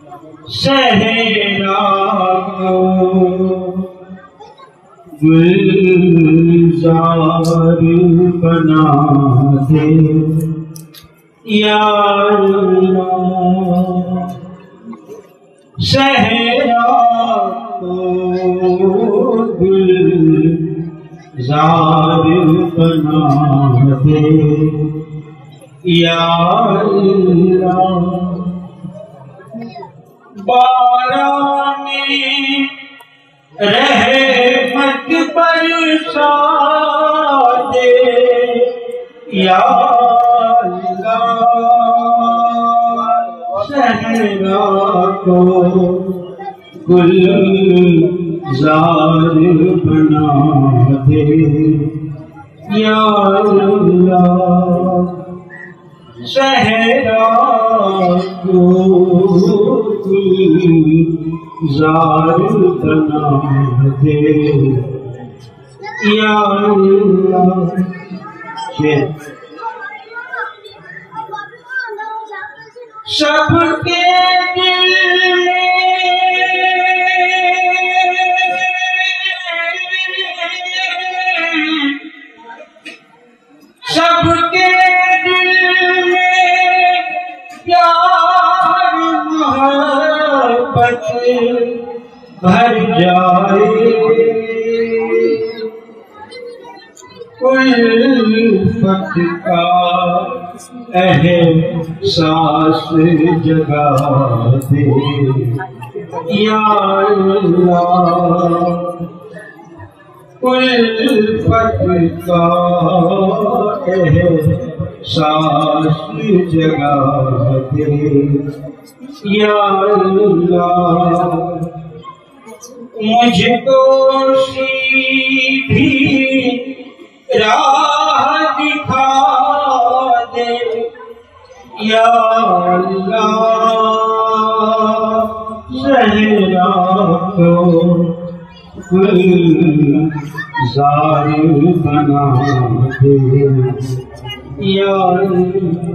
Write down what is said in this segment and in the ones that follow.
صحرا کو گلزار بنا دے یا اللہ، صحرا کو گلزار بنا دے یا اللہ، باران رحمت برسا دے یا اللہ، صحرا کو گلزار بنا دے یا اللہ، صحرا کو گلزار بنا دے یا اللہ۔ سب کے دل سب کے دل میں پیار محبت بھر جائے، الفت کا احساس جگا دے یا اللہ، الفت کا احساس جگا دے یا اللہ، مجھ کو سیدھی راہ دکھا دے یا اللہ، صحرا کو گلزار بنا دے یا اللہ۔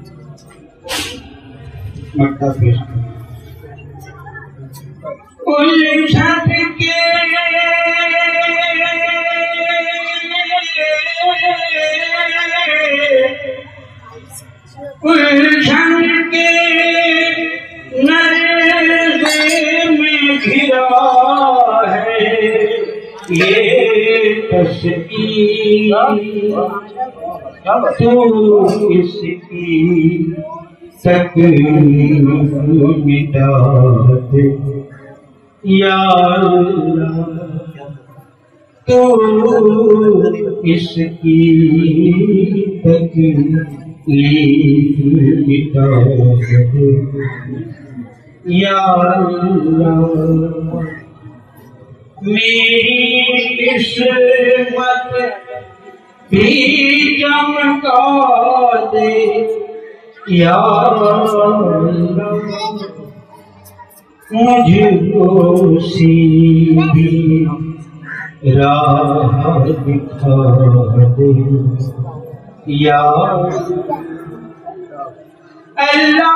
مکہ پیش الجھن کے الجھن کے نرغے میں گھرا ہے یہ تسکین، تو اس کی تکلیف مٹا دے یا اللہ، تو اس کی تکلیف مٹا دے یا اللہ، میری قسمت بھی چمکا دے یا اللہ، مجھ کو سیدھی راہ دکھا دے یا اللہ،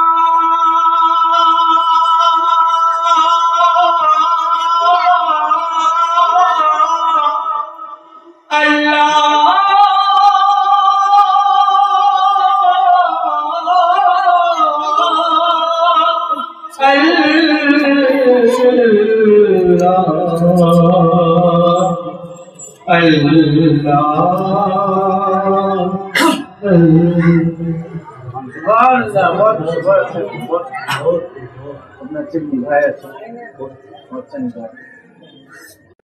اپنا چپ نبھایا